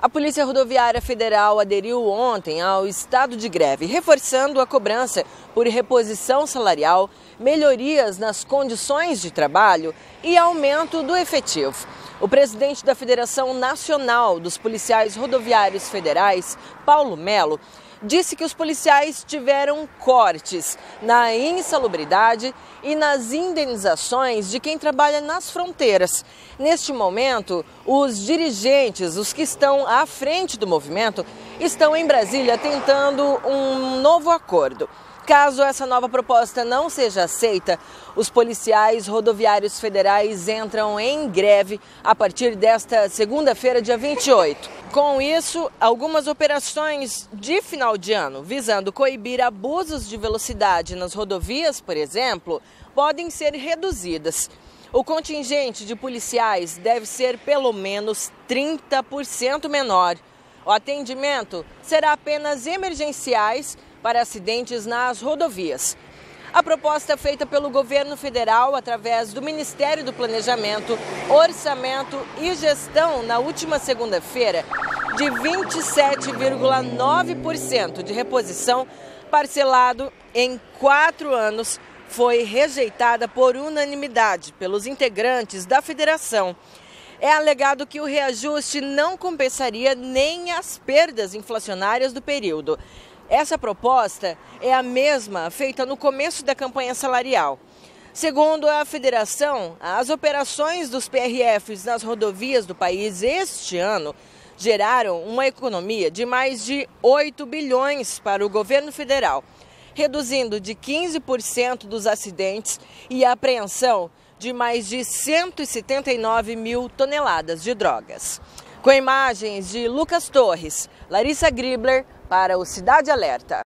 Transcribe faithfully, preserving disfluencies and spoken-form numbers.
A Polícia Rodoviária Federal aderiu ontem ao estado de greve, reforçando a cobrança por reposição salarial, melhorias nas condições de trabalho e aumento do efetivo. O presidente da Federação Nacional dos Policiais Rodoviários Federais, Paulo Melo, disse que os policiais tiveram cortes na insalubridade e nas indenizações de quem trabalha nas fronteiras. Neste momento, os dirigentes, os que estão à frente do movimento, estão em Brasília tentando um novo acordo. Caso essa nova proposta não seja aceita, os policiais rodoviários federais entram em greve a partir desta segunda-feira, dia vinte e oito. Com isso, algumas operações de final de ano, visando coibir abusos de velocidade nas rodovias, por exemplo, podem ser reduzidas. O contingente de policiais deve ser pelo menos trinta por cento menor. O atendimento será apenas emergenciais para acidentes nas rodovias. A proposta feita pelo governo federal através do Ministério do Planejamento, Orçamento e Gestão na última segunda-feira, de vinte e sete vírgula nove por cento de reposição parcelado em quatro anos, foi rejeitada por unanimidade pelos integrantes da federação. É alegado que o reajuste não compensaria nem as perdas inflacionárias do período. Essa proposta é a mesma feita no começo da campanha salarial. Segundo a federação, as operações dos P R Fs nas rodovias do país este ano geraram uma economia de mais de oito bilhões para o governo federal, reduzindo de quinze por cento dos acidentes e a apreensão de mais de cento e setenta e nove mil toneladas de drogas. Com imagens de Lucas Torres, Larissa Gribler para o Cidade Alerta.